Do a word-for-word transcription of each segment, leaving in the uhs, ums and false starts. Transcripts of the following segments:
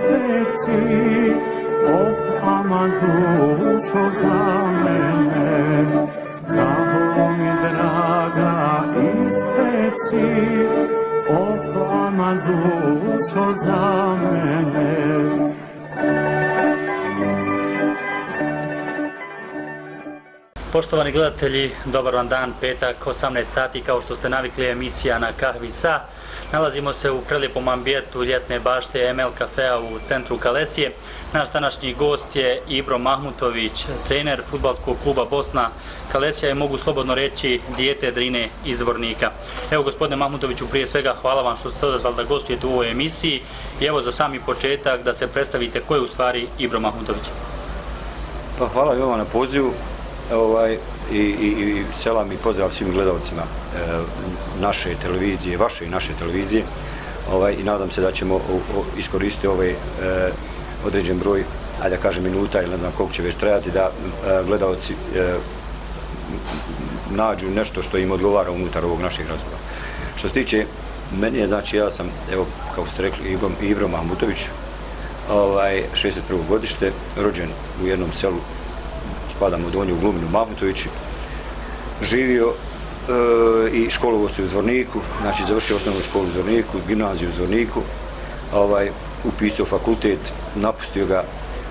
isteci, op Amadućo za mene, kako mi draga isteci, op Amadućo za mene. Poštovani gledatelji, dobar vam dan, petak, osamnaest sati, kao što ste navikli, emisija na Kahvi sa. Nalazimo se u prelijepom ambijentu ljetne bašte M L kafea u centru Kalesije. Naš današnji gost je Ibro Mahmutović, trener fudbalskog kluba Bosna Kalesija i mogu slobodno reći dijete Drine iz Zvornika. Evo, gospodine Mahmutoviću, prije svega hvala vam što ste odazvali da gostujete u ovoj emisiji i evo za sami početak da se predstavite ko je u stvari Ibro Mahmutović. Pa hvala i vama na pozivu. Ovaj, i, i, i selam i pozdrav svim gledalcima e, naše televizije, vaše i naše televizije, ovaj, i nadam se da ćemo o, o, iskoristiti ovaj e, određen broj, ajde da kažem, minuta ili ne znam koliko će već trajati, da e, gledalci e, nađu nešto što im odgovara unutar ovog našeg razgovora. Što se tiče meni, znači ja sam, evo, kako ste rekli, Ibro, Ibro Mahmutović, ovaj, šezdeset prvo godište, rođen u jednom selu, spadam u Donju Gluminu Mahmutović, živio e, i školovao se u Zvorniku, znači završio osnovnu školu u Zvorniku, gimnaziju u Zvorniku, ovaj, upisao fakultet, napustio ga,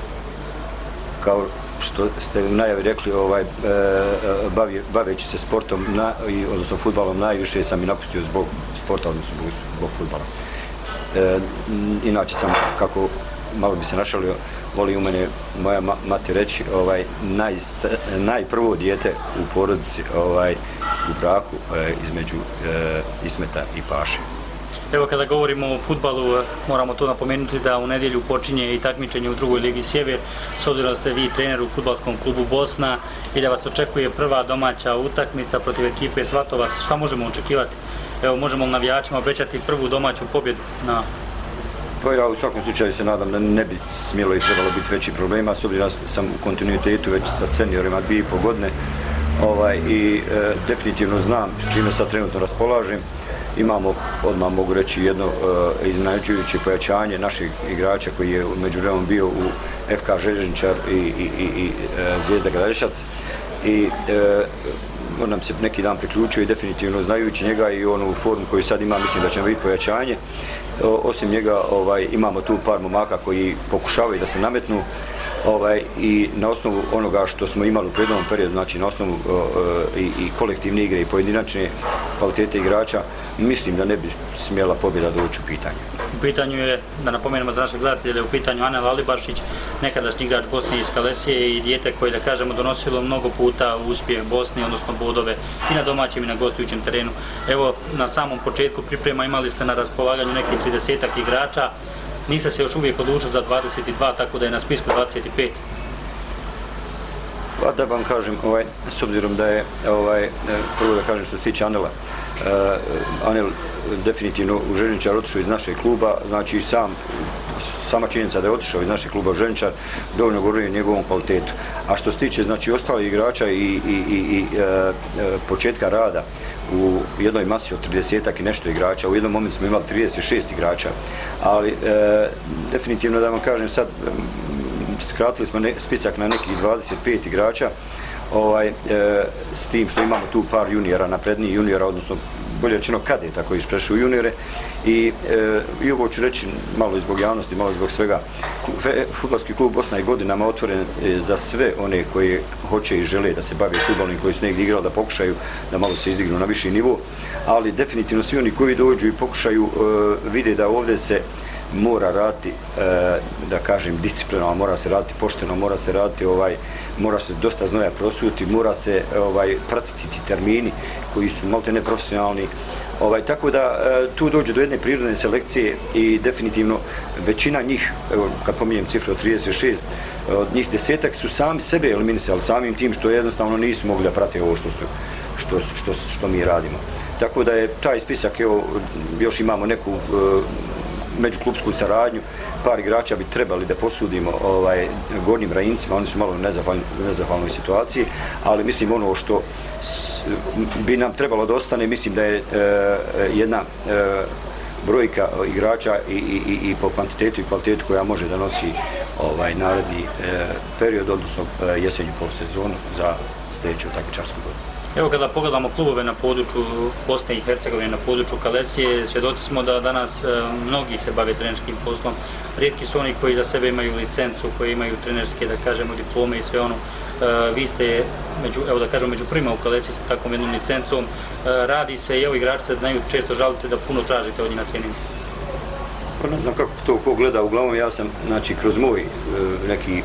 kao što ste u najavi rekli, ovaj, e, bavi, baveći se sportom, na, i, odnosno fudbalom, najviše sam i napustio zbog sporta, odnosno zbog fudbala. E, inače sam, kako malo bi se našalio, voli u mene moja ma mati reći, ovaj, najprvo dijete u porodici, ovaj, u braku e, između e, Ismeta i Paše. Evo, kada govorimo o fudbalu, moramo to napomenuti da u nedjelju počinje i takmičenje u drugoj ligi Sjever, s obzirom da ste vi trener u fudbalskom klubu Bosna i da vas očekuje prva domaća utakmica protiv ekipe Svatovac. Šta možemo očekivati? Evo, možemo li navijačima obećati prvu domaću pobjedu na... Pa ja u svakom slučaju se nadam da ne bi smjelo i trebalo biti veći problema, s obzirom da sam u kontinuitetu već sa seniorima dvije i pol godine, ovaj, i e, definitivno znam s čime sad trenutno raspolažem. Imamo, odmah mogu reći, jedno e, iznenađujuće pojačanje naših igrača koji je među vremenom bio u F K Željezničar i, i, i, i e, Zvijezda Gradišac. I e, on nam se neki dan priključio i definitivno znajući njega i onu formu koju sad ima, mislim da će biti pojačanje. Osim njega, ovaj, imamo tu par momaka koji pokušavaju da se nametnu, ovaj, i na osnovu onoga što smo imali u prethodnom periodu, znači na osnovu o, o, i, i kolektivne igre i pojedinačne kvalitete igrača, mislim da ne bi smjela pobjeda doći u pitanje. U pitanju je, da napomenemo za naše gledatelje, da je u pitanju Anel Alibašić, nekadašnji igrač Bosne iz Kalesije i dijete koje, da kažemo, donosilo mnogo puta uspjeh Bosni, odnosno bodove i na domaćem i na gostujućem terenu. Evo, na samom početku priprema imali ste na raspolaganju nekih tridesetak igrača, niste se još uvijek odlučili za dvadeset dva, tako da je na spisku dvadeset pet. Pa da vam kažem, ovaj, s obzirom da je, ovaj, prvo da kažem što se tiče Anela, uh, Anel definitivno u Željezničar otišao iz našeg kluba, znači sam, sama činjenica da je otišao iz našeg kluba u Željezničar dovoljno govori o njegovom kvalitetu. A što se tiče, znači, ostalih igrača i, i, i, i uh, početka rada u jednoj masi od tridesetak i nešto igrača, u jednom momentu smo imali trideset šest igrača, ali e, definitivno da vam kažem sad, skratili smo ne, spisak na nekih dvadeset pet igrača, ovaj, e, s tim što imamo tu par juniora, naprednijih juniora, odnosno bolje rečeno kadeta koji su prešli u juniore, i, e, i ovo ću reći malo zbog javnosti, malo zbog svega. Fudbalski klub Bosna je godinama otvoren za sve one koji hoće i žele da se bave fudbalom i koji su negdje igrali, da pokušaju da malo se izdignu na viši nivo, ali definitivno svi oni koji dođu i pokušaju e, vide da ovdje se mora raditi, e, da kažem, disciplinarno, mora se raditi pošteno, mora se raditi, ovaj, mora se dosta znoja prosuti, mora se ovaj, pratiti ti termini koji su malte neprofesionalni. Ovaj, tako da e, tu dođe do jedne prirodne selekcije i definitivno većina njih, evo, kad pominjem cifru od trideset šest, od njih desetak su sami sebe eliminisali samim tim što jednostavno nisu mogli da prate ovo što, su, što, što, što mi radimo. Tako da je taj spisak, evo, još imamo neku e, međuklubsku saradnju, par igrača bi trebali da posudimo ovaj, Gornjim Rajincima, oni su malo u nezahvalnoj, nezahvalnoj situaciji, ali mislim ono što s, bi nam trebalo da ostane, mislim da je e, jedna e, brojka igrača i, i, i po kvantitetu i kvalitetu koja može da nosi ovaj naredni e, period, odnosno e, jesenju polusezonu za sljedeću takmičarsku godinu. Evo kada pogledamo klubove na području Bosne i Hercegovine, na području Kalesije, svjedoci smo da danas e, mnogi se bave trenerskim poslom. Rijetki su oni koji za sebe imaju licencu, koji imaju trenerske, da kažemo, diplome i sve ono. E, vi ste, među, evo da kažemo, među prvima u Kalesiji sa takvom jednom licencom. E, radi se i evo igrači se znaju često žalite da puno tražite od njih na treningu. Pa ne znam kako to ko gleda, uglavnom ja sam, znači, kroz moj e, neki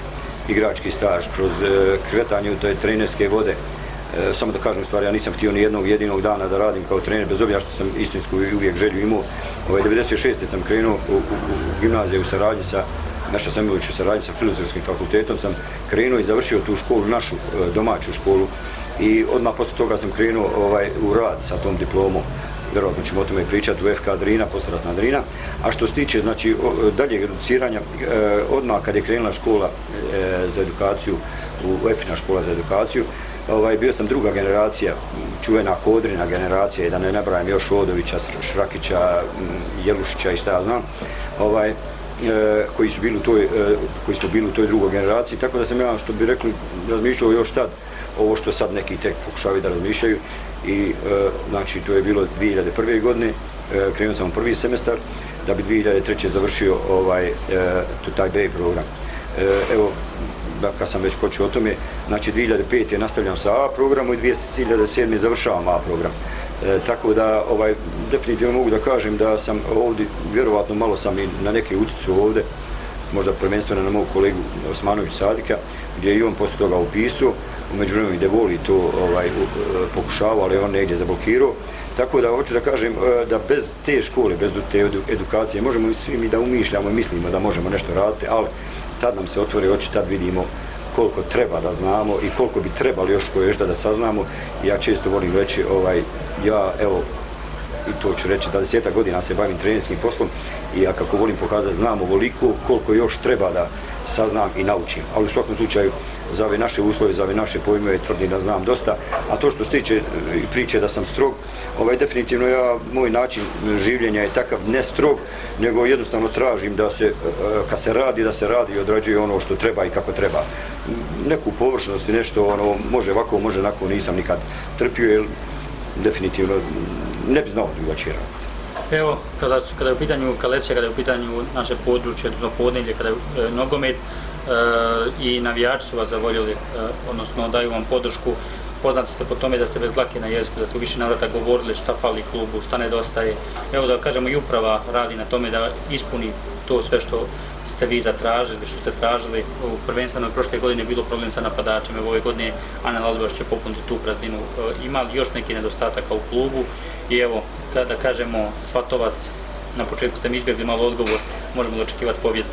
igrački staž, kroz e, kretanje u toj trenerske vode, E, samo da kažem stvari, ja nisam htio ni jednog jedinog dana da radim kao trener, bez obzira što sam istinsku i uvijek želju imao. Ovaj, devedeset šeste sam krenuo u, u, u gimnaziju u saradnji sa, Meša Samulić u saradnji sa Filozofskim fakultetom, sam krenuo i završio tu školu, našu e, domaću školu, i odmah poslije toga sam krenuo ovaj, u rad sa tom diplomom. Vjerojatno ćemo o tome pričati u F K Drina, poslijeratna Drina. A što se tiče, znači, daljeg educiranja, e, odmah kad je krenula škola e, za edukaciju, u EFINA škola za edukaciju, ovaj, bio sam druga generacija, čuvena Kodrina generacija, i da ne nabrajam još Odovića, Šrakića, Jelušića i šta ja znam, ovaj, e, koji su bili u toj, e, koji smo bili u toj drugoj generaciji, tako da sam ja, što bi rekli, razmišljao još tad, ovo što sad neki tek pokušavaju da razmišljaju, i e, znači to je bilo dvije hiljade prve. godine, e, krenuo sam u prvi semestar, da bi dvije hiljade treće. završio ovaj, e, taj B program. E, evo, da kad sam već počeo o tome, znači dvije hiljade pete. nastavljam sa A programom i dvije hiljade sedme. završavam A program. E, tako da, ovaj, definitivno mogu da kažem da sam ovdje, vjerovatno malo sam i na neke uticu ovdje, možda prvenstveno na mog kolegu Osmanović Sadika, gdje je i on poslije toga upisao, u međuvremenu i Devoli to ovaj, pokušavao, ali on negdje zablokirao. Tako da hoću da kažem da bez te škole, bez te edukacije, možemo svi mi da umišljamo i mislimo da možemo nešto raditi, ali tad nam se otvore oči, tad vidimo koliko treba da znamo i koliko bi trebali još koje još da, da saznamo. Ja često volim reći, ovaj, ja evo, i to ću reći, dvadeset godina se bavim trenerskim poslom i ja kako volim pokazati znam ovoliko koliko još treba da saznam i naučim. Ali u svakom slučaju za ove naše uslove, za ove naše pojmove tvrdim da znam dosta. A to što se tiče priče da sam strog, ovaj, definitivno ja, moj način življenja je takav, ne strog, nego jednostavno tražim da se, kad se radi, da se radi i odrađuje ono što treba i kako treba. Neku površnost i nešto, ono, može ovako, može onako, nisam nikad trpio, jer definitivno ne bi znao drugačije raditi. Evo, kada, su, kada je u pitanju Kalesija, kada je u pitanju naše područje, odnosno Podneblje, kada je e, nogomet, e, i navijači su vas zavoljeli, e, odnosno daju vam podršku. Poznati ste po tome da ste bez dlake na jeziku, da ste u više navrata govorili šta fali klubu, šta nedostaje. Evo da kažemo i uprava radi na tome da ispuni to sve što ste vi zatražili, što ste tražili. U prvenstveno prošle godine je bilo problem sa napadačem, evo ove godine Ana Laldovaš će popuniti tu prazninu. E, ima li još neki nedostataka u klubu? I evo, da kažemo, Svatovac, na početku ste mi izbjegli malo odgovor, možemo li očekivati pobjedu?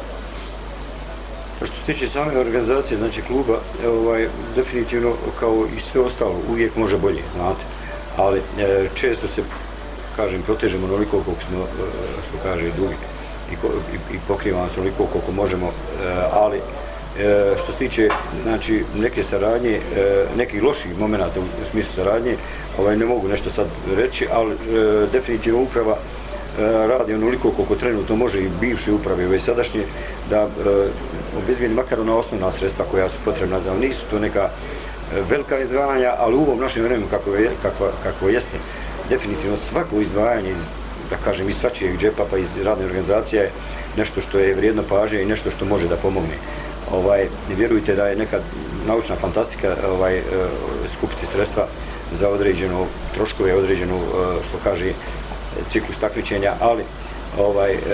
Što se tiče same organizacije, znači kluba, ovaj, definitivno kao i sve ostalo, uvijek može bolje, znate. Ali e, često se, kažem, protežemo onoliko koliko smo, e, što kaže, dugi i, i, i pokrivamo se onoliko koliko možemo, e, ali e, što se tiče, znači, neke saradnje, e, nekih loših momenata u, u smislu saradnje, ovaj, ne mogu nešto sad reći, ali e, definitivno uprava radi onoliko koliko trenutno može i bivše uprave, ove sadašnje, da e, obezbijeni makar ona osnovna sredstva koja su potrebna za nisu to neka velika izdvajanja, ali u ovom našem vremenu kako je, kakva, kakvo jeste, definitivno svako izdvajanje iz, da kažem, iz svačijeg džepa pa iz radne organizacije je nešto što je vrijedno pažnje i nešto što može da pomogne. Ovaj, vjerujte da je nekad naučna fantastika ovaj, skupiti sredstva za određeno troškove, određenu, što kaže, ciklus takmičenja, ali ovaj, e,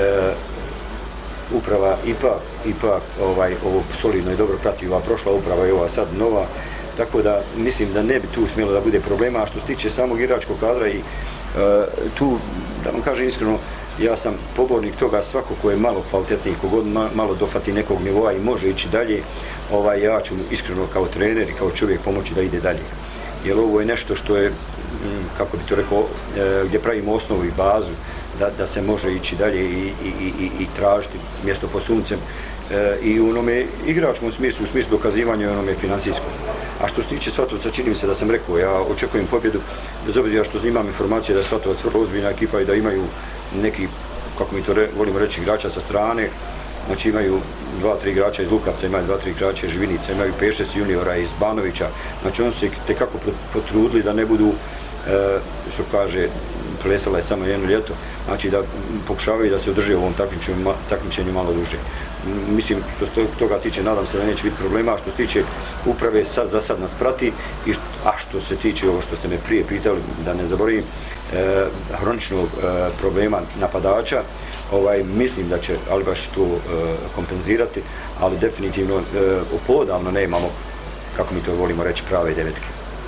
uprava ipak, ipak ovaj, ovo solidno i dobro prati, ova prošla uprava i ova sad nova, tako da mislim da ne bi tu smjelo da bude problema. A što se tiče samog igračkog kadra i e, tu, da vam kažem iskreno, ja sam pobornik toga, svako ko je malo kvalitetniji, kogod ma, malo dofati nekog nivoa i može ići dalje, ovaj, ja ću iskreno kao trener i kao čovjek pomoći da ide dalje. Jer ovo je nešto što je, kako bi to rekao, gdje pravimo osnovu i bazu da, da se može ići dalje i, i, i, i tražiti mjesto pod suncem i u onome igračkom smislu, u smislu dokazivanja i onome financijskom. A što se tiče Svatovca, čini mi se da sam rekao, ja očekujem pobjedu, bez obzira što imam informacije da je Svatovac vrlo ozbiljna ekipa i da imaju neki, kako mi to re, volimo reći, igrača sa strane. Znači imaju dva, tri igrača iz Lukavca, imaju dva, tri igrača iz Živinica, imaju pet šest juniora iz Banovića. Znači oni su se tekako potrudili da ne budu, e, što kaže, plesala je samo jedno ljeto, znači da pokušavaju da se održe u ovom takmičenju, takmičenju malo duže. Mislim, što se toga tiče, nadam se da neće biti problema. Što se tiče uprave, sad za sad nas prati, i što, a što se tiče ovo što ste me prije pitali, da ne zaboravim, e, hroničnog e, problema napadača, ovaj, mislim da će Albaš to e, kompenzirati, ali definitivno e, podavno ne imamo, kako mi to volimo reći, prave devetke.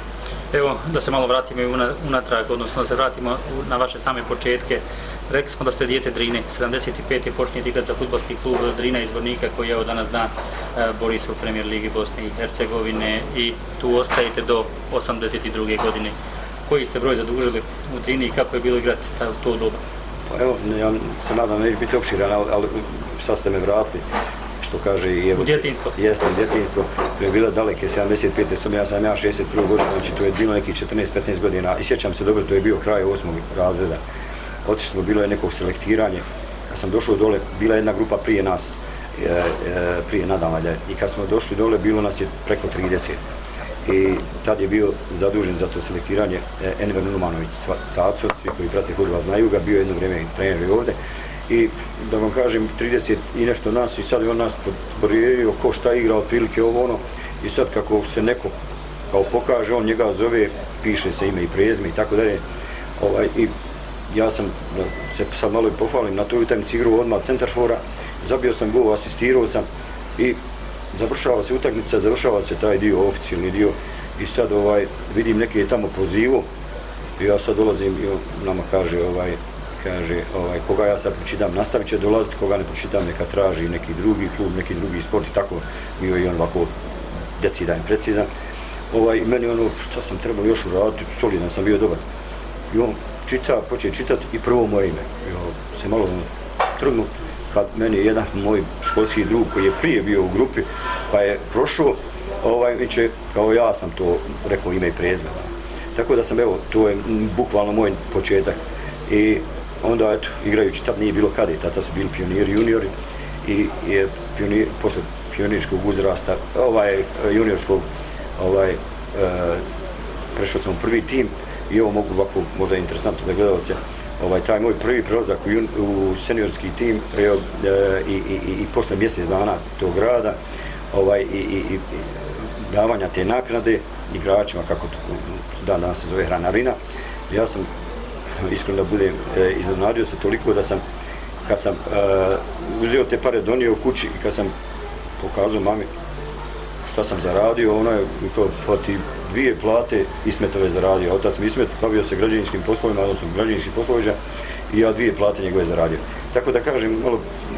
Evo, da se malo vratimo i unatrag, odnosno da se vratimo na vaše same početke. Rekli smo da ste dijete Drine, sedamdeset pete počinjete igrati za fudbalski klub Drina iz Zvornika, koji evo danas dan bori se u Premier Ligi Bosne i Hercegovine, i tu ostajete do osamdeset druge godine. Koji ste broj zadužili u Drini i kako je bilo igrati u to doba? Pa evo, ja se nadam da neće biti opširan, ali, ali sad ste me vratili, što kaže i evo... U djetinjstvo. Jeste, u djetinjstvo. To je bilo daleke, sedamdeset pete sam ja sam ja šezdeset prve godine, znači to je bilo nekih četrnaest petnaest godina, i sjećam se dobro, to je bio kraj osmog razreda. Otišli smo, bilo je nekog selektiranje. Kad sam došao dole, bila je jedna grupa prije nas, e, e, prije Nadavalja, i kad smo došli dole, bilo nas je preko trideset. I tad je bio zadužen za to selektiranje Enver Nurmanović Caco, svi koji prate fudbal znaju ga, bio jedno vrijeme trener i ovdje. I da vam kažem, trideset i nešto nas, i sad je on nas podijelio ko šta igra, otprilike ovo ono, i sad kako se neko kao pokaže, on njega zove, piše se ime i prezime i tako dalje. Ovaj, i ja sam, da se sad malo i pohvalim, na toj utakmici igrao odmah centarfora, zabio sam gol, asistirao sam, i završava se utakmica, završava se taj dio, oficijalni dio, i sad ovaj, vidim neke tamo pozivu, i ja sad dolazim i on nama kaže, ovaj, kaže, ovaj, koga ja sad pročitam, nastavit će dolaziti, koga ne pročitam, neka traži neki drugi klub, neki drugi sport, i tako bio i on ovako decidan i precizan. Ovaj, meni ono, šta sam trebao još uraditi, solidan sam bio dobar. I on čita, počeo čitati i prvo moje ime. I on se malo trgnu, kad meni jedan moj školski drug koji je prije bio u grupi, pa je prošao, ovaj, viče, kao ja sam to rekao ime i prezime. Tako da sam, evo, to je bukvalno moj početak. I onda, eto, igrajući, tad nije bilo kadeta, tad su bili pioniri, juniori, i je pionir, posle pionirskog uzrasta, ovaj, juniorskog, ovaj, e, prešao sam u prvi tim, i ovo mogu ovako, možda interesantno za gledalce, ovaj, taj moj prvi prelazak u, jun, u seniorski tim, e, e, i, i, i posle mjesec dana tog rada, ovaj, i, i, i davanja te naknade igračima, kako to dan danas se zove, hranarina, ja sam, iskreno da budem, e, iznenadio se toliko da sam, kad sam e, uzeo te pare, donio u kući, i kad sam pokazao mami šta sam zaradio, ona je to plati dvije plate Ismetove zaradio. Otac mi Ismet bavio se građevinskim poslovima, odnosno građevinskih posloviđa, i ja dvije plate njegove zaradio. Tako da kažem, malo,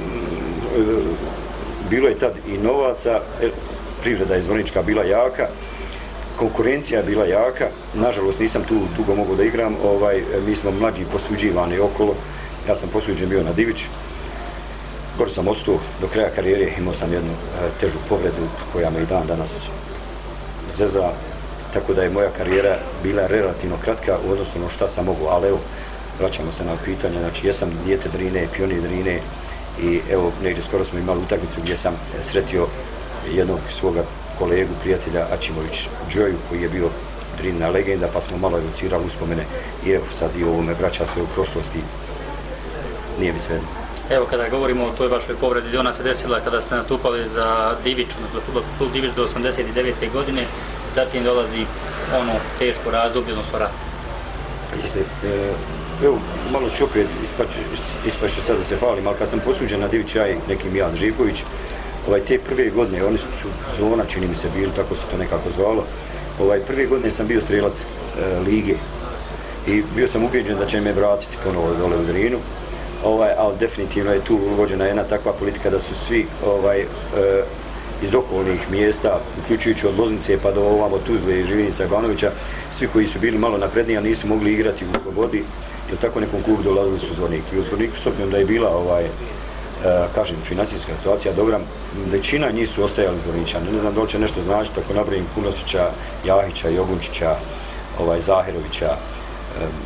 bilo je tad i novaca, privreda je zvornička bila jaka, konkurencija je bila jaka, nažalost nisam tu dugo mogao da igram, ovaj, mi smo mlađi posuđivani okolo, ja sam posuđen bio na Divić. Gore sam ostao do kraja karijere, imao sam jednu e, težu povredu koja me i dan danas zeza, tako da je moja karijera bila relativno kratka u odnosu na šta sam mogu, ali evo, vraćamo se na pitanje, znači jesam dijete Drine, pionir Drine, i evo, negdje skoro smo imali utakmicu gdje sam sretio jednog svoga kolegu, prijatelja, Ačimović Džoju, koji je bio Drinina legenda, pa smo malo evocirali uspomene, i evo sad i ovo me vraća svoju prošlost i nije mi svejedno. Evo, kada govorimo o toj vašoj povredi, ona se desila kada ste nastupali za Divić, odnosno fudbalski klub Divić do osamdeset devete godine, zatim dolazi ono teško razdoblje, odnosno rat. Jeste, e, evo, malo ću opet ispašće sad da se hvalim, ali kad sam posuđen na Divić, ja i neki Mijan Živković, ovaj, te prve godine, oni su zona, čini mi se bili, tako se to nekako zvalo, ovaj, prve godine sam bio strelac e, lige, i bio sam ubijeđen da će me vratiti ponovo dole u Drinu. Ovaj, ali definitivno je tu uvođena jedna takva politika da su svi ovaj, e, iz okolnih mjesta, uključujući od Loznice pa do ovamo Tuzle i Živinica i Banovića, svi koji su bili malo napredniji, a nisu mogli igrati u Slobodi, jer tako nekom klubu dolazili su Zvornik. I u Zvorniku, s obzirom da je bila, ovaj, e, kažem, financijska situacija dobra, većina njih su ostajali Zvorničani. Ne znam da li će nešto značiti, ako nabrojim Kunosića, Jahića, Jogunčića, ovaj, Zahirovića, e,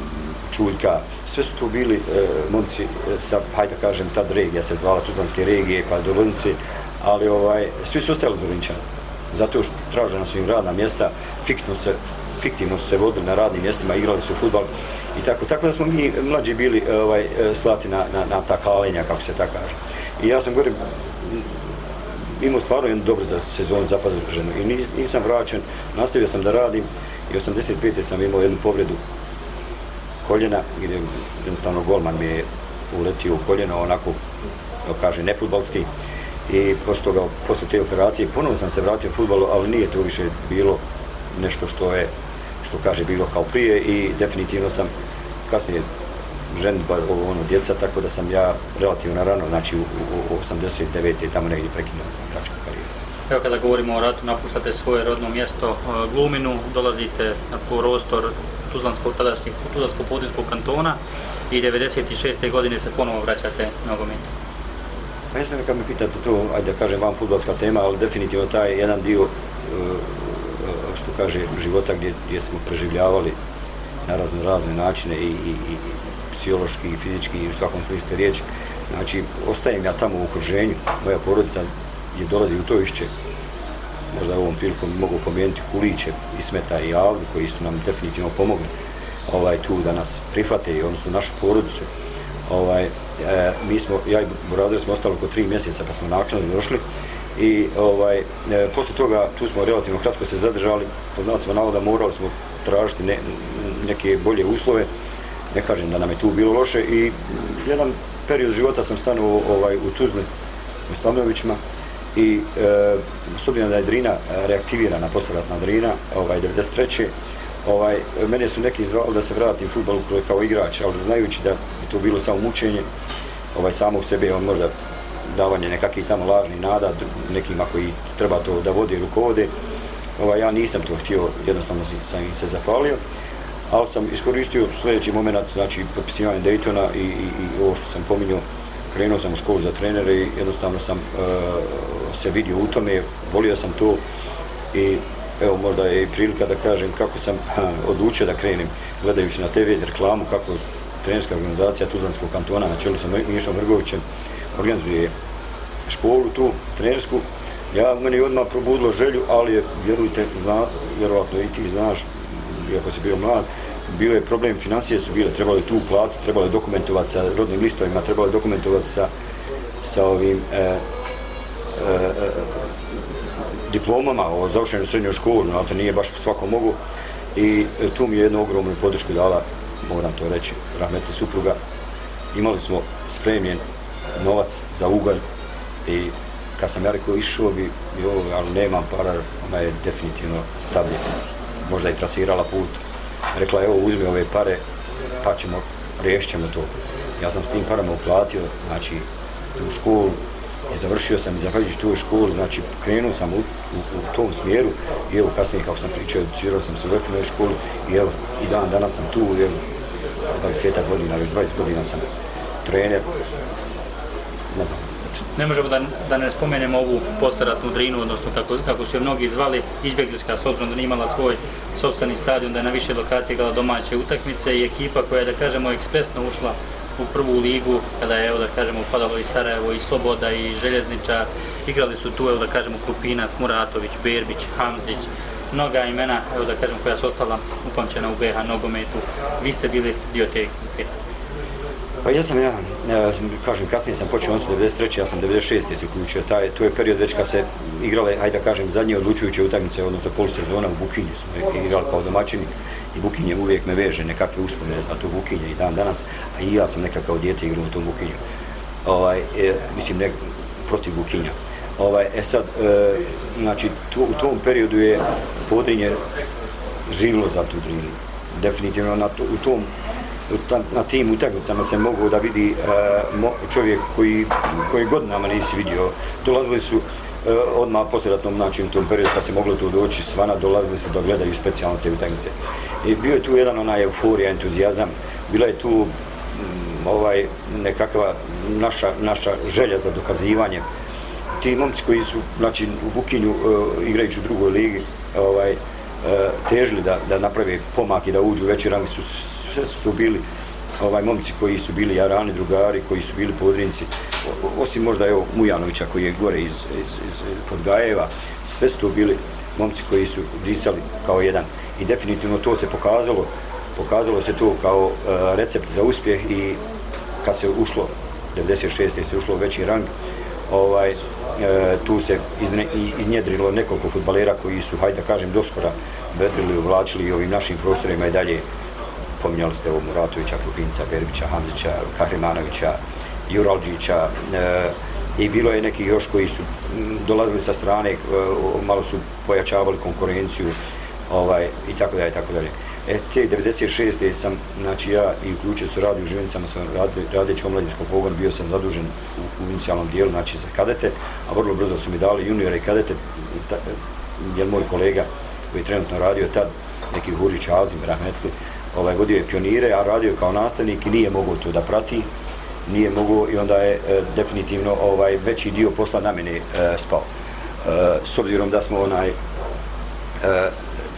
Čuljka, sve su tu bili e, momci sa, hajde da kažem, tad regija se zvala, Tuzlanske regije, pa do Loznice, ali ovaj, svi su ostali Zorinčani. Zato što traže na svojim radna mjesta, fiktivno se, fiktivno su se vodili na radnim mjestima, igrali su fudbal i tako. Tako da smo mi mlađi bili ovaj, slati na, na, na ta kalenja, kako se tako kaže. I ja sam govorim, imao stvarno jednu dobru za sezonu zapaženu i nisam vraćen, nastavio sam da radim i osamdeset pete sam imao jednu povredu koljena, gdje jednostavno golman mi je uletio u koljeno, onako, da kaže, nefudbalski. I posle toga, posle te operacije, ponovno sam se vratio u fudbalu, ali nije to više bilo nešto što je, što kaže, bilo kao prije i definitivno sam kasnije ženitba, ono, djeca, tako da sam ja relativno rano, znači u, u, u osamdeset devete tamo negdje prekinuo igračku karijeru. Evo kada govorimo o ratu, napuštate svoje rodno mjesto Gluminu, dolazite na prostor Tuzlanskog, tadašnjeg Tuzlansko-Podrinjskog kantona i devedeset šeste godine se ponovo vraćate nogometu. Pa jesam kad me pitate to, ajde da kažem, van fudbalska tema, ali definitivno taj jedan dio, što kaže, života gdje, gdje smo preživljavali na razne, razne načine i, i, i psihološki, i fizički, i u svakom smislu riječi. Znači, ostajem ja tamo u okruženju, moja porodica je dolazi u Tojišće, možda u ovom prilikom mogu pomenuti Kuliće, Ismeta i Avdu, koji su nam definitivno pomogli ovaj, tu da nas prihvate i odnosno našu porodicu. Ovaj, e, mi smo, ja i Burazir smo ostali oko tri mjeseca pa smo naknadno došli i ovaj, e, poslije toga tu smo relativno kratko se zadržali, pod znacima navoda morali smo tražiti ne, neke bolje uslove, ne kažem da nam je tu bilo loše i jedan period života sam stanuo ovaj, u Tuzli, u Slavnovićima i e, s obzirom da je Drina reaktivirana, posleratna Drina, ovaj, devedeset treće Ovaj, mene su neki zvali da se vratim u fudbalu kao igrač, ali znajući da je to bilo samo mučenje, ovaj, samog sebe, on možda davanje nekakvih tamo lažnih nada nekima koji treba to da vode i rukovode. Ovaj, ja nisam to htio, jednostavno sam im se zafalio, ali sam iskoristio sljedeći moment, znači potpisivanje Daytona i, i, i ovo što sam pominjao, krenuo sam u školu za trenere i jednostavno sam uh, se vidio u tome, volio sam to i evo možda je i prilika da kažem kako sam ha, odlučio da krenem gledajući na te ve reklamu kako trenerska organizacija Tuzlanskog kantona na čelu sa Mišom Vrgovićem organizuje školu tu trenersku. Ja, meni je odmah probudilo želju, ali je, vjerujte, zna, vjerovatno i ti znaš, iako si bio mlad, bio je problem, financije su bile, trebalo je tu platiti, trebalo je dokumentovati sa rodnim listovima, trebalo je dokumentovati sa, sa ovim e, e, e, diplomama o završenju srednjoj školu, ali to nije baš svako mogu. I tu mi je jednu ogromnu podršku dala, moram to reći, rahmetli supruga. Imali smo spremljen novac za ugalj i kad sam ja rekao išao bi, jo, ali nemam para, ona je definitivno tablet, možda i trasirala put. Rekla je, evo uzmi ove pare, pa ćemo, riješit ćemo to. Ja sam s tim parama uplatio, znači, u školu, i završio sam i zahvaljujući toj školi, znači krenuo sam u, u, u tom smjeru i evo kasnije kako sam pričao, educirao sam se u Efinoj školi i evo i dan danas sam tu, evo dvadeset godina, već dvadeset godina sam trener, ne znam. Ne možemo da, da ne spomenemo ovu posleratnu Drinu, odnosno kako, kako su je mnogi zvali, izbjeglička, s obzirom da nije imala svoj sopstveni stadion, da je na više lokacije igrala domaće utakmice i ekipa koja je, da kažemo, ekspresno ušla u prvu ligu, kada je, evo da kažemo, padalo i Sarajevo, i Sloboda, i Željezničar. Igrali su tu, evo da kažemo, Krupinac, Muratović, Berbić, Hamzić, mnoga imena, evo da kažemo, koja su ostala upamćena u be ha nogometu. Vi ste bili dio te ekipe. Pa ja sam ja, ja kažem, kasnije sam počeo, on su devedeset treće ja sam devedeset šeste se uključio, taj, to je period već kad se igrale, hajde da kažem, zadnje odlučujuće utakmice, odnosno polusezona u Bukinju smo igrali kao domaćini i Bukinje uvijek me veže nekakve uspomene za to Bukinje i dan danas, a i ja sam nekako kao dijete igrao u tom Bukinju, ovaj, e, mislim, ne protiv Bukinja. Ovaj, e sad, e, znači, tu, u tom periodu je Podrinje živilo za tu Drinu, definitivno na to, u tom na tim utakmicama se mogu da vidi uh, čovjek koji, koji godinama nisi vidio. Dolazili su uh, odmah poslijeratnom, znači u tom periodu kad se moglo tu doći svana, dolazili se da gledaju specijalno te utakmice. I bio je tu jedan onaj euforija, entuzijazam, bila je tu um, ovaj, nekakva naša, naša želja za dokazivanje. Ti momci koji su, znači, u Bukinju uh, igrajući u drugoj ligi, ovaj, uh, težili da, da naprave pomak i da uđu u veći rang, su sve su tu bili ovaj, momci koji su bili jarani, drugari, koji su bili podrinci, osim možda evo Mujanovića koji je gore iz, iz, iz Podgajeva, sve su to bili momci koji su disali kao jedan. I definitivno to se pokazalo, pokazalo se to kao uh, recept za uspjeh i kad se ušlo, devedeset šeste se ušlo u veći rang, ovaj, e, tu se izne, iznjedrilo nekoliko fudbalera koji su, hajde da kažem, doskora vedrili, uvlačili ovim našim prostorima i dalje. Pominjali ste ovo Muratovića, Krupinca, Berbića, Hamzića, Kahrimanovića, Juralđića, e, i bilo je neki još koji su m, dolazili sa strane, e, malo su pojačavali konkurenciju, ovaj, i tako dalje, tako dalje. E, te devedeset šeste sam, znači ja i uključio se radi u Živinicama, sam radi, radeći u omladinskom pogonu, bio sam zadužen u, u inicijalnom dijelu, znači za kadete, a vrlo brzo su mi dali juniore i kadete, ta, jer moj kolega koji je trenutno radio tad, neki Hurić Azim, rahmetli, ovaj, vodio je pionire, a radio kao nastavnik i nije mogao to da prati, nije mogao i onda je e, definitivno ovaj, veći dio posla na mene e, spao. E, s obzirom da smo onaj, e,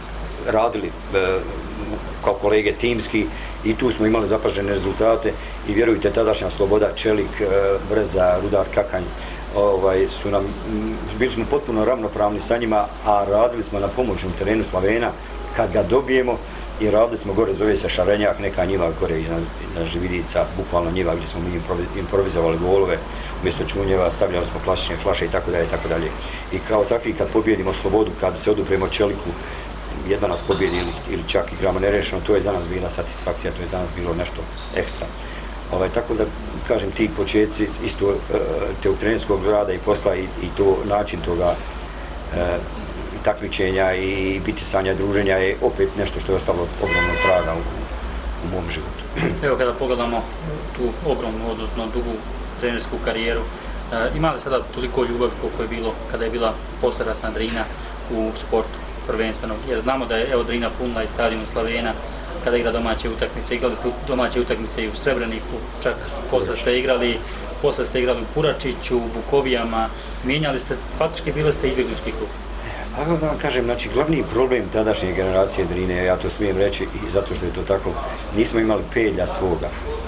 radili e, kao kolege timski i tu smo imali zapažene rezultate i vjerujte, tadašnja Sloboda, Čelik, e, Breza, Rudar, Kakanj, ovaj, su nam, bili smo potpuno ravnopravni sa njima, a radili smo na pomoćnom terenu Slavena kad ga dobijemo i radili smo gore, zove se Šarenjak, neka njiva gore iznad Žividica, bukvalno njiva gdje smo mi improvizovali golove, umjesto čunjeva stavljali smo plastične flaše i tako dalje, tako dalje. I kao takvi kad pobjedimo Slobodu, kad se odupremo Čeliku, jedva nas pobjedi ili, ili čak igramo nerešeno, to je za nas bila satisfakcija, to je za nas bilo nešto ekstra. Ovaj, tako da, kažem, ti početci isto te trenerskog rada i posla i, i to način toga e, takmičenja i bitisanja, druženja je opet nešto što je ostalo ogromnog traga u, u mom životu. Evo kada pogledamo tu ogromnu, odnosno dugu trenersku karijeru, e, ima li sada toliko ljubavi koliko je bilo kada je bila posleratna Drina u sportu prvenstveno? Jer znamo da je evo Drina punila i stadion Slavena kada igra domaće utakmice, igrali ste domaće utakmice i u Srebreniku, čak posle ste igrali, posle ste igrali u Puračiću, u Vukovijama, mijenjali ste, faktički bili ste izbjeglički klub. Pa da vam kažem, znači, glavni problem tadašnje generacije Drine, ja to smijem reći i zato što je to tako, nismo imali pelja svoga,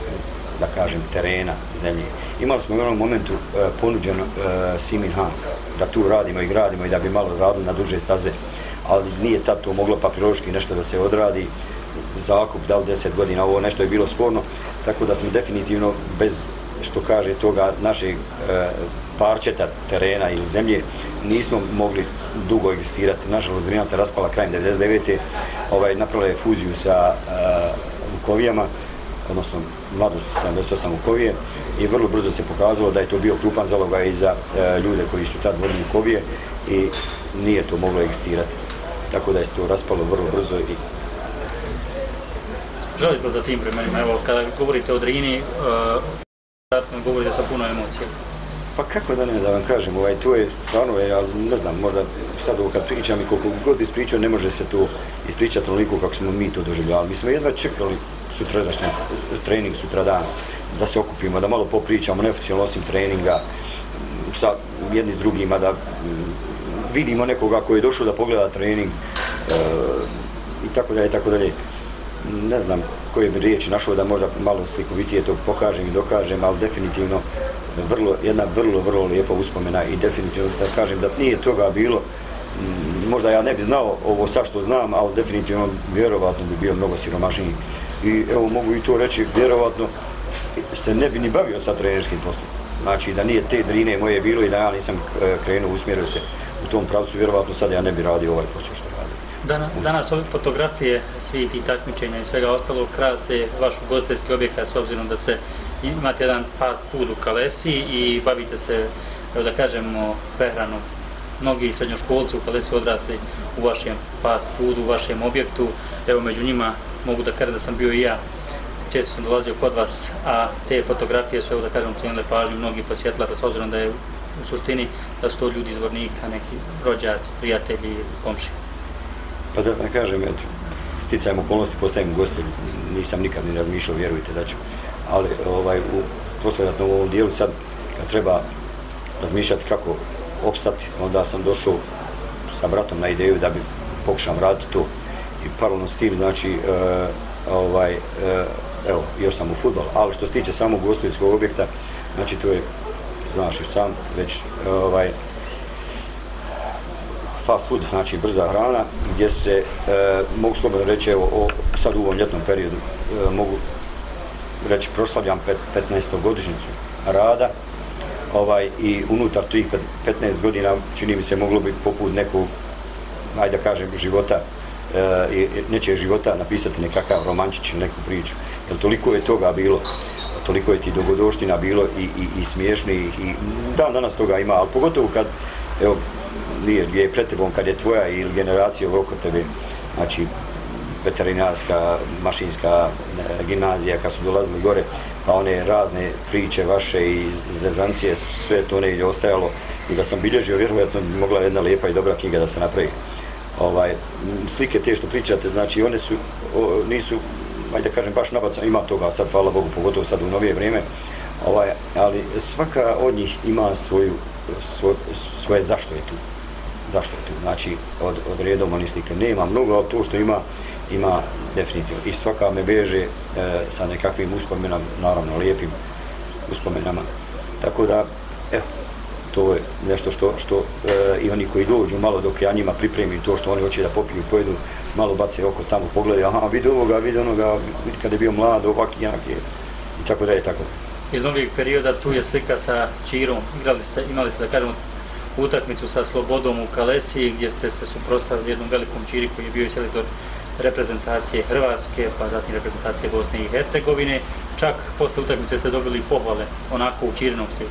da kažem, terena, zemlje. Imali smo u jednom momentu uh, ponuđeno uh, Simin Han, da tu radimo i gradimo i da bi malo radili na duže staze, ali nije tad to moglo papirološki nešto da se odradi, zakup, da li deset godina, ovo nešto je bilo sporno, tako da smo definitivno bez, što kaže, toga našeg e, parčeta terena ili zemlje nismo mogli dugo egzistirati. Nažalost, Drina se raspala krajem devedeset devete Ovaj, napravila je fuziju sa e, Vukovijama, odnosno mladost sedamdeset osam Vukovije i vrlo brzo se pokazalo da je to bio krupan zalogaj i za e, ljude koji su tad vodili Vukovije i nije to moglo egzistirati. Tako da je se to raspalo vrlo brzo i želite li za tim vremenima? Evo, kada govorite o Drini, uh, govorite sa puno emocija. Pa kako da ne, da vam kažem, ovaj, to je stvarno, ja ne znam, možda sad ovo kad pričam i koliko god ispričao, ne može se to ispričati onoliko kako smo mi to doživljavali. Mi smo jedva čekali sutradanji trening, sutradan, da se okupimo, da malo popričamo, neoficijalno osim treninga, sa jedni s drugima, da vidimo nekoga koji je došao da pogleda trening, e, i tako dalje, i tako dalje. Ne znam koje bi riječi našao da možda malo slikovitije to pokažem i dokažem, ali definitivno vrlo, jedna vrlo, vrlo lijepa uspomena i definitivno da kažem da nije toga bilo, možda ja ne bi znao ovo sad što znam, ali definitivno vjerovatno bi bio mnogo siromašniji. I evo mogu i to reći, vjerovatno se ne bi ni bavio sa trenerskim poslom. Znači da nije te Drine moje bilo i da ja nisam krenuo, usmjerio se u tom pravcu, vjerovatno sad ja ne bi radio ovaj posao što radim. Dana, danas ove fotografije, svi ti takmičenja i svega ostalog krase vaš ugostiteljski objekat s obzirom da se imate jedan fast food u Kalesi i bavite se, evo da kažemo, prehranom. Mnogi srednjoškolci u Kalesi odrasli u vašem fast foodu, u vašem objektu. Evo među njima mogu da kažem da sam bio i ja. Često sam dolazio kod vas, a te fotografije su, evo da kažem, plenile pažnju mnogi posjetlaca s obzirom da je u suštini da su to ljudi iz Vornika, neki rođaci, prijatelji, komši. Pa da ne kažem, eto, sticajem okolnosti postajem gostilj, nisam nikad ni razmišljao, vjerujte da ću, ali ovaj, u poslijeratnom ovom dijelu sad, kad treba razmišljati kako opstati, onda sam došao sa bratom na ideju da bi pokušam raditi to i paralelno s tim, znači, e, ovaj, e, evo, još sam u fudbal, ali što se tiče samog ugostiteljskog objekta, znači to je, znaš i sam, već ovaj, fast food, znači brza hrana, gdje se, e, mogu slobodno reći, evo, o, sad u ovom ljetnom periodu, e, mogu reći, proslavljam pet, petnaestogodišnjicu rada, ovaj, i unutar tih petnaest godina, čini mi se, moglo bi poput nekog, ajde da kažem, života, e, i nečijeg života napisati nekakav romančić ili neku priču, jer toliko je toga bilo, toliko je ti dogodoština bilo i, i, i smiješnih, i dan danas toga ima, ali pogotovo kad, evo, nije, je pred tebom, kad je tvoja ili generacija oko tebe, znači veterinarska, mašinska e, gimnazija, kad su dolazili gore, pa one razne priče vaše i zezancije, sve to negdje ostajalo, i da sam bilježio, vjerojatno bi mogla jedna lijepa i dobra knjiga da se napravi. Ovaj, slike te što pričate, znači one su, o, nisu, ajde da kažem, baš nabacano, ima toga sad, hvala Bogu, pogotovo sad u novije vrijeme, ovaj, ali svaka od njih ima svoju, svoj, svoje zašto je tu. Zašto je tu? Znači, od, od redovne slike nema mnogo, ali to što ima, ima definitivno. I svaka me veže e, sa nekakvim uspomenama, naravno lijepim uspomenama. Tako da, evo, to je nešto što, što e, i oni koji dođu malo dok ja njima pripremim to što oni hoće da popiju, pojedu, malo bace oko tamo, pogledaju, aha, vidi ovoga, vidi onoga, vidi kad je bio mlad, ovak i jak je, i tako da je, tako da. Iz novijeg perioda tu je slika sa Čirom, igrali ste, imali ste, da kažemo, utakmicu sa Slobodom u Kalesiji, gdje ste se suprotstavili jednom velikom Čiri koji je bio i selektor reprezentacije Hrvatske, pa zatim reprezentacije Bosne i Hercegovine. Čak posle utakmice ste dobili pohvale, onako u Čirinom stilu.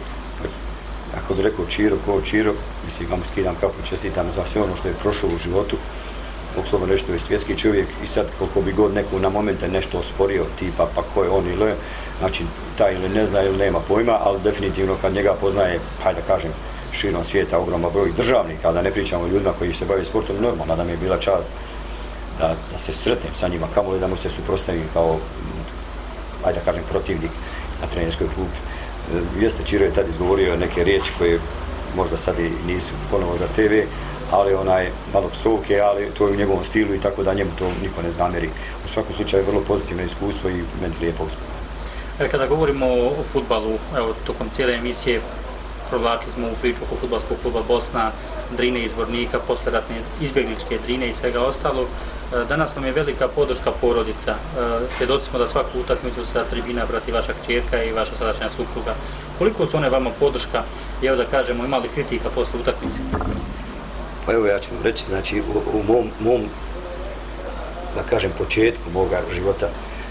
Ako bi rekao Čiro, ko Čiro, mislim, vam skidam kapu, čestitam za sve ono što je prošlo u životu. Mogu slobodno reći, to je svjetski čovjek, i sad koliko bi god neko na momente nešto osporio, tipa pa ko je on ili, znači taj ili ne zna ili nema pojma, ali definitivno kad njega poznaje, hajde da kažem, širom svijeta, ogroman broj državnika, da ne pričamo o ljudima koji se bave sportom, normalno da mi je bila čast da, da se sretnem sa njima, kamoli da mu se suprotstavim kao, ajde da kažem, protivnik na trenerskoj klupi. E, jeste, Čiro je tad izgovorio neke riječi koje možda sad i nisu ponovo za te ve, ali onaj malo psovke, ali to je u njegovom stilu i tako da njemu to niko ne zamjeri. U svakom slučaju je vrlo pozitivno iskustvo i meni lijepo uspjeh. Kada govorimo o fudbalu, evo, tokom cijele emisije provlačili smo u priču oko fudbalskog kluba Bosna, Drine iz Zvornika, posleratne izbjegličke Drine i svega ostalog. Danas nam je velika podrška porodica. Svjedoci smo da svaku utakmicu sa tribina prati vaša kćerka i vaša sadašnja supruga. Koliko su one vama podrška, i evo da kažemo, imali kritika posle utakmice? Pa evo ja ću reći, znači u, u mom, mom, da kažem, početku moga života,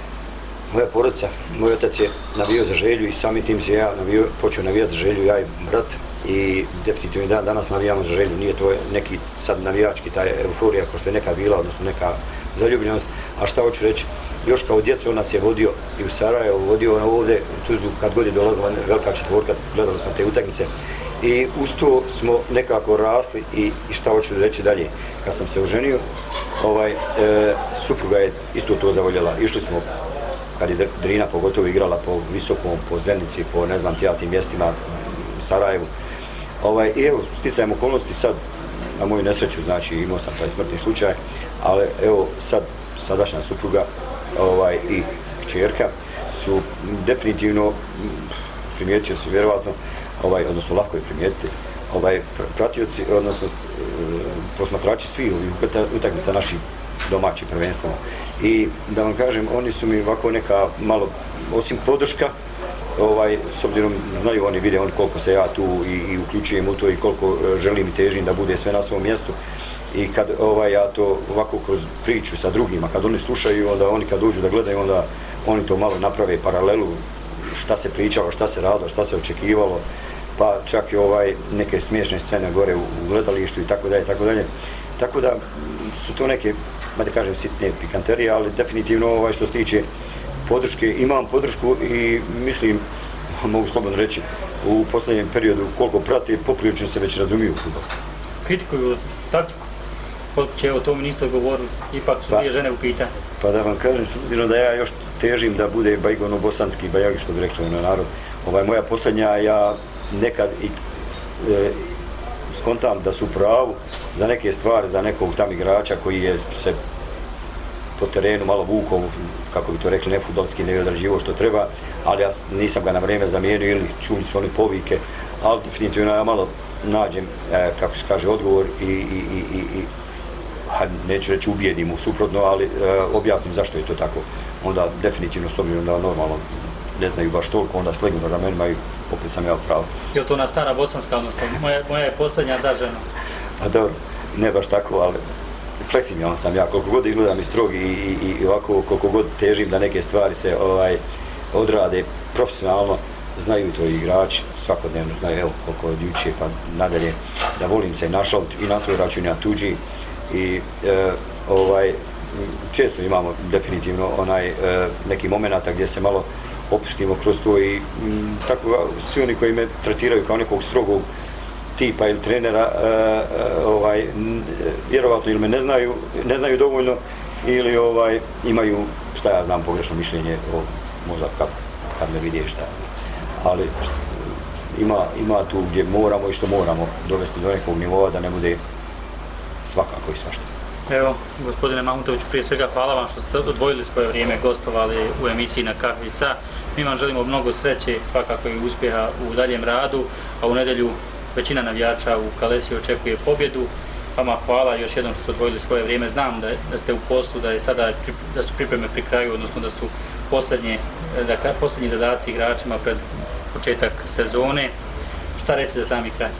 moja porodica, moj otac je navio za Želju i samim tim se ja navio, počeo navijati za Želju, ja i brat, i definitivno dan danas navijamo za Želju. Nije to neki sad navijački, ta euforija ko što je nekad bila, odnosno neka zaljubljenost, a šta hoću reći, još kao djecu on nas je vodio i u Sarajevo, vodio ono ovdje, u Tuzlu, kad god je dolazila velika četvorka, gledali smo te utakmice. I uz to smo nekako rasli i, i šta hoću reći dalje. Kad sam se oženio, ovaj, e, supruga je isto to zavoljela. Išli smo, kad je Drina pogotovo igrala po Visokom, po Zenici, po ne znam tijatim mjestima u Sarajevu. Ovaj, i evo, sticajem okolnosti sad, na moju nesreću, znači imao sam taj smrtni slučaj, ali evo sad, sadašnja supruga ovaj, i kćerka su definitivno, primijetio se vjerovatno, ovaj, odnosno lako je primijetiti, ovaj, pratioci, odnosno posmatrači svih ovih utakmica naših domaćih prvenstveno. I da vam kažem, oni su mi ovako neka malo, osim podrška, ovaj, s obzirom, znaju oni, vide oni koliko se ja tu i, i uključujem u to i koliko želim i težim da bude sve na svom mjestu. I kad ovaj, ja to ovako kroz priču sa drugima, kad oni slušaju, onda oni kad dođu da gledaju, onda oni to malo naprave paralelu, šta se pričalo, šta se radilo, šta se očekivalo, pa čak i ovaj, neke smiješne scene gore u, u gledalištu i tako dalje, tako dalje. Tako da su to neke, da kažem, sitne pikanterije, ali definitivno ovaj, što se tiče podrške, imam podršku i mislim, mogu slobodno reći, u posljednjem periodu koliko prati, poprilično se već razumiju u fudbalu. Kritikuju taktiku? Koliko će, o tome niste govorili, ipak su dvije žene u pitanju. Pa da vam kažem, s obzirom da ja još težim da bude bajgono bosanski bajagi, što bi rekli na narod, ovaj, moja posljednja, ja nekad i e, skontam da su pravu za neke stvari, za nekog tam igrača koji je se po terenu, malo vukao, kako bi to rekli, ne fudbalski, ne odrađivo što treba, ali ja nisam ga na vrijeme zamijenio ili čuli su oni povike, ali definitivno ja malo nađem, e, kako se kaže, odgovor i, i, i, i neću reći ubijedim u suprotno, ali e, objasnim zašto je to tako. Onda definitivno, s obzirom da normalno ne znaju baš toliko, onda slegnu na ramenima i opet sam ja pravo. Je li to ona stara bosanska, odnosno moja, moja je posljednja da žena? Pa dobro, ne baš tako, ali fleksibilan sam ja, koliko god izgledam i strog i, i, i ovako, koliko god težim da neke stvari se ovaj, odrade profesionalno, znaju to i igrači, svakodnevno znaju, evo, koliko od juče pa nadalje, da volim se našaliti i na svoj račun, ja tuđi i e, ovaj, često imamo definitivno onaj e, neki momenata gdje se malo opustimo kroz to i m, tako svi oni koji me tretiraju kao nekog strogog tipa ili trenera, e, e, ovaj, vjerovatno ili me ne znaju, ne znaju dovoljno ili ovaj, imaju, šta ja znam, pogrešno mišljenje o možda kad, kad me vidi šta ja znam. Ali šta, ima, ima tu gdje moramo i što moramo dovesti do nekog nivoa da ne bude svakako i svašta. Evo, gospodine Mahmutoviću, prije svega hvala vam što ste odvojili svoje vrijeme, gostovali u emisiji Na kahvi sa. Mi vam želimo mnogo sreće, svakako i uspjeha u daljem radu, a u nedjelju većina navijača u Kalesiji očekuje pobjedu. Vama hvala još jednom što ste odvojili svoje vrijeme. Znam da, da ste u poslu, da je sada da su pripreme pri kraju, odnosno da su posljednje, da, posljednji zadaci igračima pred početak sezone. Šta reći za sami kraj?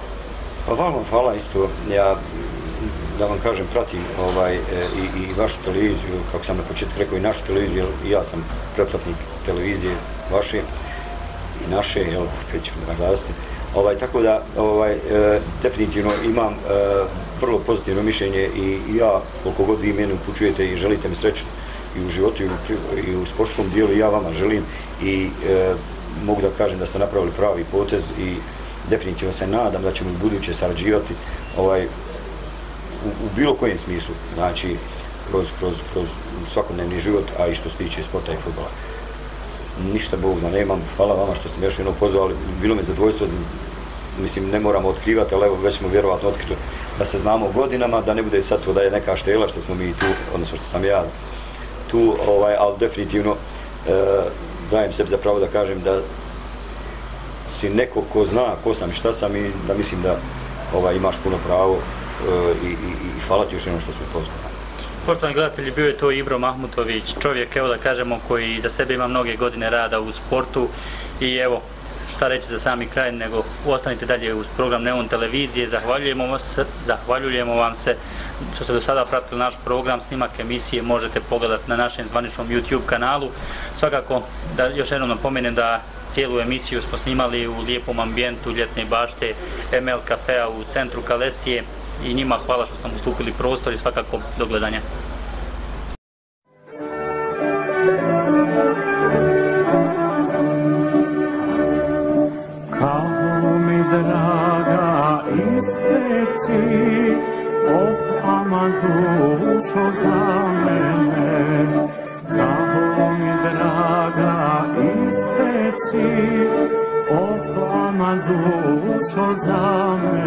Pa vama hvala isto. Ja, da vam kažem, pratim ovaj, e, i, i vašu televiziju, kako sam na početku rekao, i našu televiziju, jer i ja sam pretplatnik televizije vaše i naše, jel, opet ću naglasiti. Ovaj, tako da, ovaj, e, definitivno imam e, vrlo pozitivno mišljenje i, i ja, koliko god vi mene upućujete i želite mi sreću i u životu i u, i u sportskom dijelu, ja vama želim i e, mogu da kažem da ste napravili pravi potez i definitivno se nadam da ćemo u buduće sarađivati ovaj, u, u bilo kojem smislu, znači kroz, kroz, kroz svakodnevni život, a i što se tiče sporta i fudbala. Ništa Bog zna, nemam, hvala vama što ste me još jednom pozvali, bilo me zadovoljstvo, mislim ne moramo otkrivati, ali evo već smo vjerovatno otkrili da se znamo godinama, da ne bude sad to da je neka štela što smo mi tu, odnosno što sam ja tu, ovaj, ali definitivno e, dajem sebi za pravo da kažem da si neko ko zna ko sam i šta sam i da mislim da ovaj, imaš puno pravo e, i, i, i hvala ti još jednom što smo pozvali. Poštovani gledatelji, bio je to Ibro Mahmutović, čovjek, evo da kažemo, koji za sebe ima mnoge godine rada u sportu i evo, šta reći za sami kraj, nego ostanite dalje uz program Neon televizije, zahvaljujemo vam se, zahvaljujemo vam se što ste do sada pratili naš program, snimak emisije možete pogledati na našem zvaničnom YouTube kanalu. Svakako, da još jednom napomenem da cijelu emisiju smo snimali u lijepom ambijentu ljetne bašte M L Cafea u centru Kalesije i njima hvala što ste nam ustupili prostor i svakako do gledanja. Kako mi draga iste si, o Amadućo za mene. Kako mi draga iste si, o Amadućo za mene.